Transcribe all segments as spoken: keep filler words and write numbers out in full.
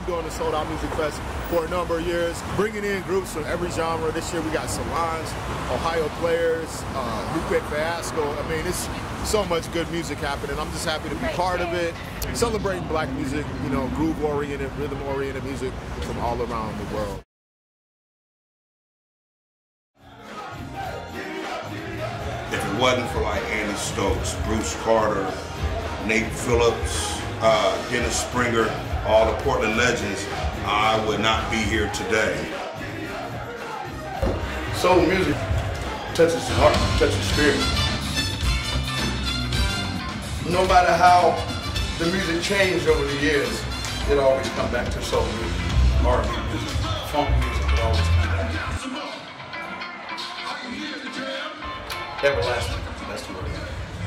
been doing the Sold Out Music Fest for a number of years, bringing in groups from every genre. This year we got Salons, Ohio Players, uh, Lupe Fiasco. I mean, it's so much good music happening. I'm just happy to be part of it, celebrating black music, you know, groove-oriented, rhythm-oriented music from all around the world. If it wasn't for like Andy Stokes, Bruce Carter, Nate Phillips, uh, Dennis Springer, all the Portland legends, I would not be here today. Soul music touches the heart, touches the spirit. No matter how the music changed over the years, it always comes back to soul music, R and B music, funk music, it always comes back. Everlasting, that's the word.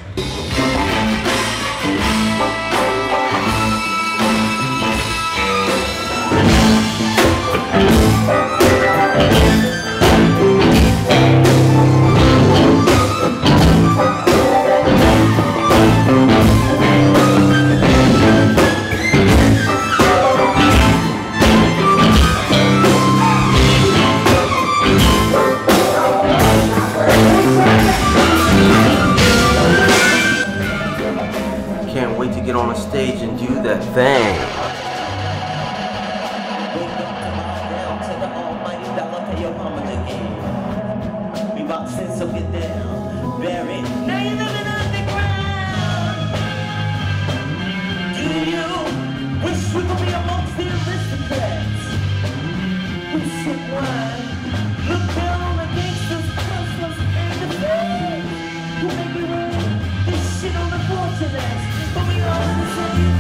Can't wait to get on the stage and do that thing. We about to so get down, bury. Now you're living underground. Do you wish we could be amongst the aristocrats? Who sip wine, look down on the gangsters, hustlers, and the feds who make it rain. This shit on the fortunates, but we all the same.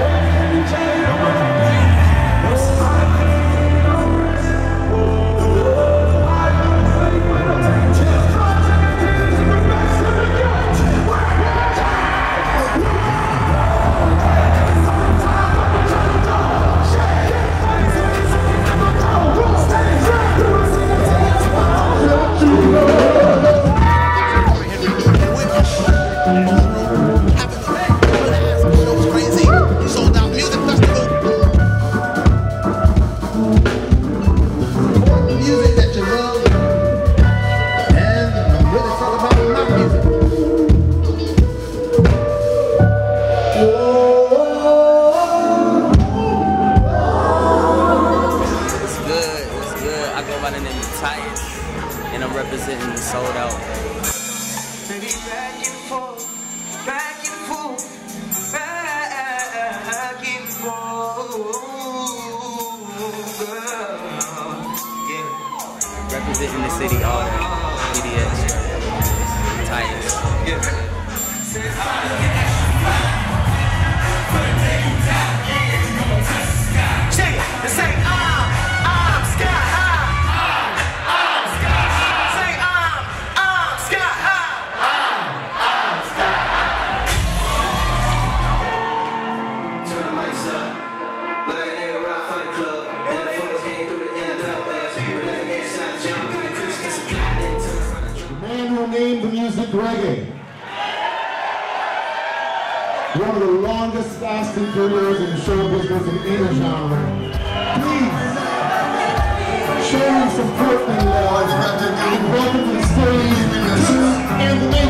And I'm representing the Sold Out. Baby, back and forth, back and forth, back and forth, girl. Yeah. Representing the city all day. P D X, Titans. Yeah. Say it, say I'm, I'm sky high. Named the music reggae. One of the longest lasting careers in show business in any genre. Please show your support and love and welcome to the stage to and the